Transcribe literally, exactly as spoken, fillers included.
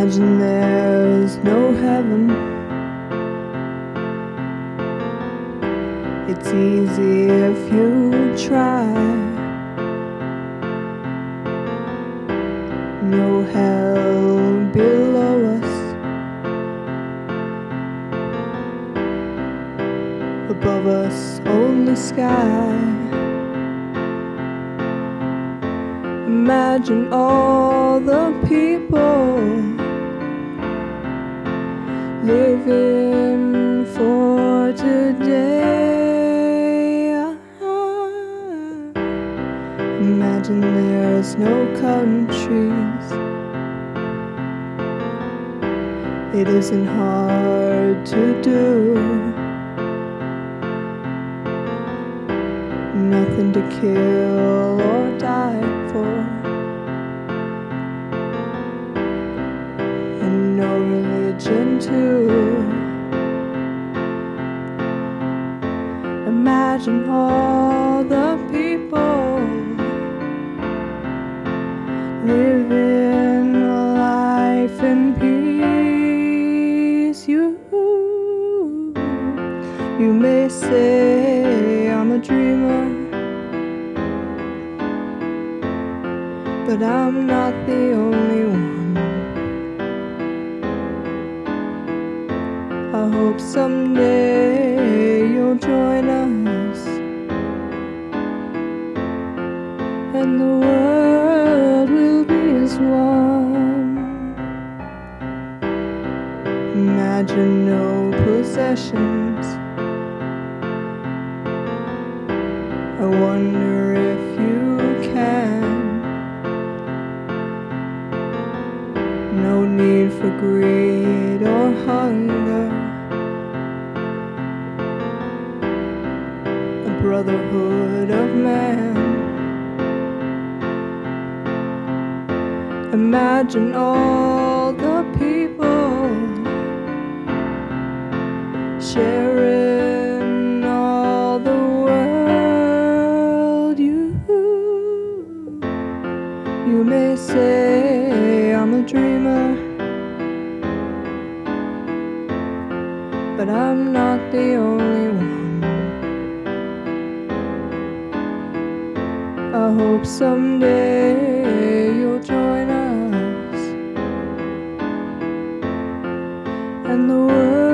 Imagine there's no heaven. It's easy if you try. No hell below us. Above us, only sky. Imagine all the people living for today. Imagine there's no countries. It isn't hard to do. Nothing to kill or die for, and no religion too. Imagine all the people living a life in peace. You, you may say I'm a dreamer, but I'm not the only one. I hope someday you'll join us, and the world will be as one. Imagine no possessions. I wonder if you can. No need for greed or hunger. A brotherhood of man. Imagine all the people sharing all the world. You, you may say I'm a dreamer, but I'm not the only one. I hope someday you'll join us, and the world